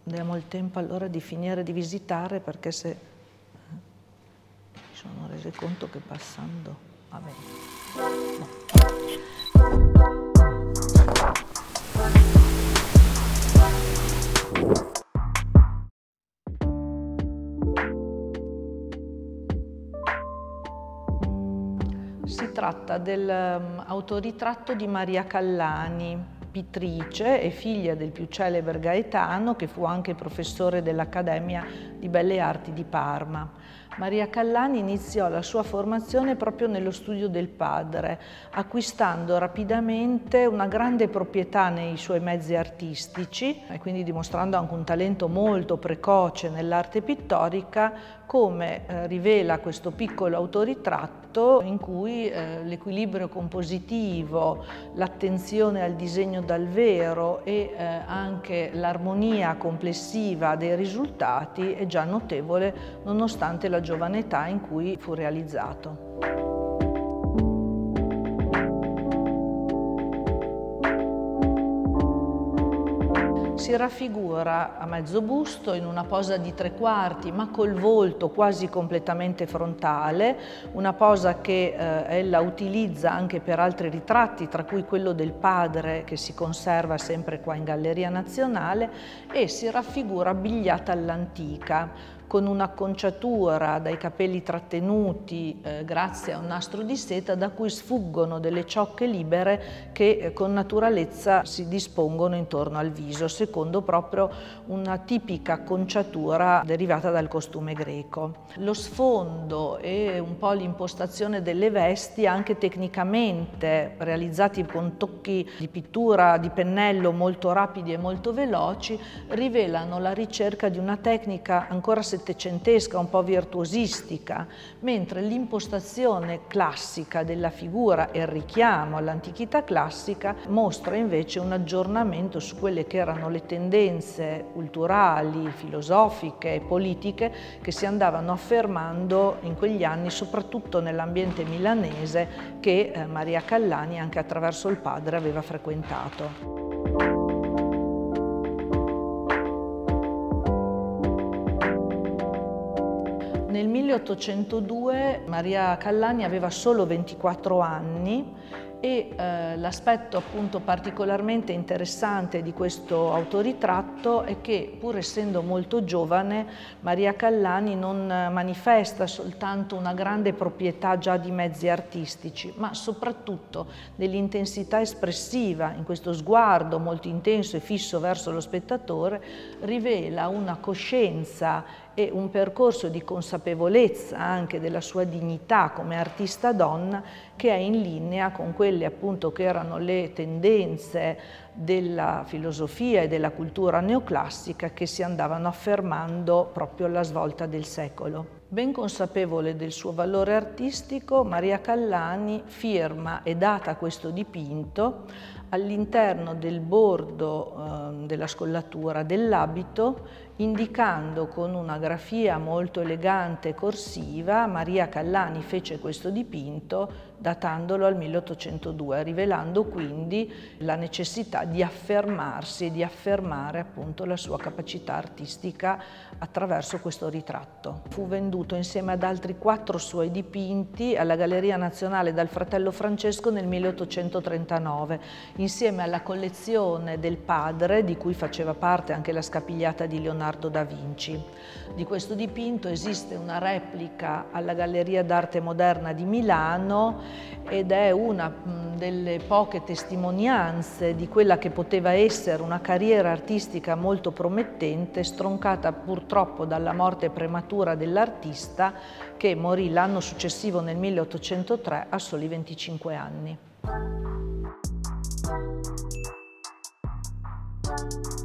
Diamo il tempo allora di finire di visitare, perché se mi sono rese conto che passando... Vabbè. Si tratta dell'autoritratto di Maria Callani, pittrice e figlia del più celebre Gaetano, che fu anche professore dell'Accademia di Belle Arti di Parma. Maria Callani iniziò la sua formazione proprio nello studio del padre, acquistando rapidamente una grande proprietà nei suoi mezzi artistici e quindi dimostrando anche un talento molto precoce nell'arte pittorica, come rivela questo piccolo autoritratto in cui l'equilibrio compositivo, l'attenzione al disegno dal vero e anche l'armonia complessiva dei risultati è già notevole nonostante la giovane età in cui fu realizzato. Si raffigura a mezzo busto in una posa di 3/4, ma col volto quasi completamente frontale, una posa che ella utilizza anche per altri ritratti, tra cui quello del padre che si conserva sempre qua in Galleria Nazionale, e si raffigura abbigliata all'antica, con un'acconciatura dai capelli trattenuti grazie a un nastro di seta da cui sfuggono delle ciocche libere che con naturalezza si dispongono intorno al viso, secondo proprio una tipica acconciatura derivata dal costume greco. Lo sfondo e un po' l'impostazione delle vesti, anche tecnicamente realizzati con tocchi di pittura di pennello molto rapidi e molto veloci, rivelano la ricerca di una tecnica ancora settecentesca, un po' virtuosistica, mentre l'impostazione classica della figura e il richiamo all'antichità classica mostra invece un aggiornamento su quelle che erano le tendenze culturali, filosofiche e politiche che si andavano affermando in quegli anni, soprattutto nell'ambiente milanese che Maria Callani, anche attraverso il padre, aveva frequentato. Nel 1802 Maria Callani aveva solo 24 anni e l'aspetto appunto particolarmente interessante di questo autoritratto è che, pur essendo molto giovane, Maria Callani non manifesta soltanto una grande proprietà già di mezzi artistici, ma soprattutto nell'intensità espressiva, in questo sguardo molto intenso e fisso verso lo spettatore, rivela una coscienza e un percorso di consapevolezza anche della sua dignità come artista donna, che è in linea con quelle appunto che erano le tendenze della filosofia e della cultura neoclassica che si andavano affermando proprio alla svolta del secolo. Ben consapevole del suo valore artistico, Maria Callani firma e data questo dipinto all'interno del bordo della scollatura dell'abito, indicando con una grafia molto elegante e corsiva: Maria Callani fece questo dipinto, datandolo al 1802, rivelando quindi la necessità di affermarsi e di affermare appunto la sua capacità artistica attraverso questo ritratto. Fu venduto insieme ad altri 4 suoi dipinti alla Galleria Nazionale dal fratello Francesco nel 1839, insieme alla collezione del padre, di cui faceva parte anche la scapigliata di Leonardo da Vinci. Di questo dipinto esiste una replica alla Galleria d'Arte Moderna di Milano ed è una delle poche testimonianze di quella che poteva essere una carriera artistica molto promettente, stroncata purtroppo dalla morte prematura dell'artista, che morì l'anno successivo nel 1803 a soli 25 anni.